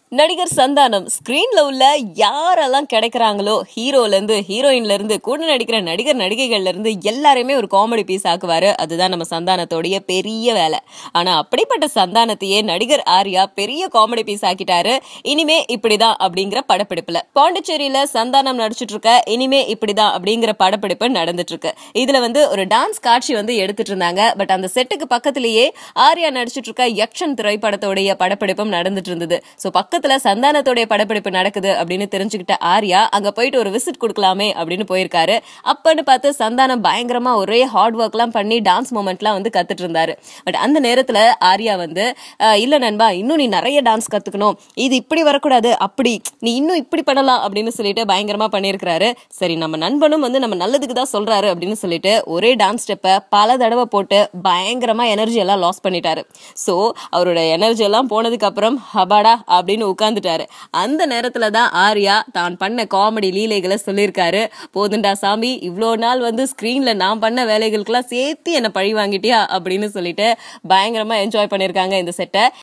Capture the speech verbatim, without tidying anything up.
நடிகர் சந்தானம் ஸ்கிரீன்ல உள்ள யாரெல்லாம் கிடைக்கிறாங்களோ ஹீரோல இருந்து ஹீரோயின்ல இருந்து கூட நடிக்கிற நடிகர் நடிகைகள்ல இருந்து எல்லாரையுமே ஒரு காமெடி பீஸ் ஆக்குவாரு. அதுதான் நம்ம சந்தானத்தோடைய பெரிய வேலை. ஆனா அப்படிப்பட்ட சந்தானத்தையே நடிகர் ஆர்யா பெரிய காமெடி பீஸ் ஆக்கிட்டாரு. இனிமே இப்படிதான் அப்படிங்கிற படப்பிடிப்புல பாண்டிச்சேரியில சந்தானம் நடிச்சிட்டு இருக்க இனிமே இப்படிதான் அப்படிங்கிற படப்பிடிப்பு நடந்துட்டு இருக்கு. இதுல வந்து ஒரு டான்ஸ் காட்சி வந்து எடுத்துட்டு இருந்தாங்க. பட் அந்த செட்டுக்கு பக்கத்திலேயே ஆர்யா நடிச்சிட்டு இருக்க யக்ஷன் திரைப்படத்தோடைய படப்பிடிப்பும் நடந்துட்டு இருந்தது. சோ பக்கத்துல சந்தானத்தோடைய படப்பிடிப்பு நடக்குது அப்படின்னு தெரிஞ்சுக்கிட்ட ஆர்யா அங்க போயிட்டு ஒரு விசிட் கொடுக்கலாமே அப்படின்னு போயிருக்காரு. அப்பன்னு பார்த்து சந்தானம் பயங்கரமா ஒரே ஹார்ட் ஒர்க் எல்லாம் பண்ணி டான்ஸ் மூமெண்ட் எல்லாம் வந்து கத்துட்டு இருந்தாரு. பட் அந்த நேரத்துல ஆர்யா வந்து இல்ல நண்பா, இன்னும் நீ நிறைய டான்ஸ் கத்துக்கணும், இது இப்படி வரக்கூடாது, அப்படி நீ இன்னும் இப்படி பண்ணலாம் அப்படின்னு சொல்லிட்டு பயங்கரமா பண்ணிருக்காரு. சரி, நம்ம நண்பனும் வந்து நம்ம நல்லதுக்கு தான் சொல்றாரு அப்படின்னு சொல்லிட்டு ஒரே டான்ஸ் ஸ்டெப்பை பல தடவை போட்டு பயங்கரமா எனர்ஜி எல்லாம் லாஸ் பண்ணிட்டாரு. சோ அவரோட எனர்ஜி எல்லாம் போனதுக்கு அப்புறம் ஹபாடா அப்படின்னு உட்கார்ந்துட்டாரு. அந்த நேரத்துல தான் ஆர்யா தான் பண்ண காமெடி லீலைகளை சொல்லியிருக்காரு. போதுண்டா சாமி, இவ்வளோ நாள் வந்து ஸ்கிரீன்ல நான் பண்ண வேலைகளுக்கெல்லாம் சேர்த்து என்ன பழி வாங்கிட்டியா அப்படின்னு சொல்லிட்டு பயங்கரமா என்ஜாய் பண்ணிருக்காங்க இந்த செட்டை.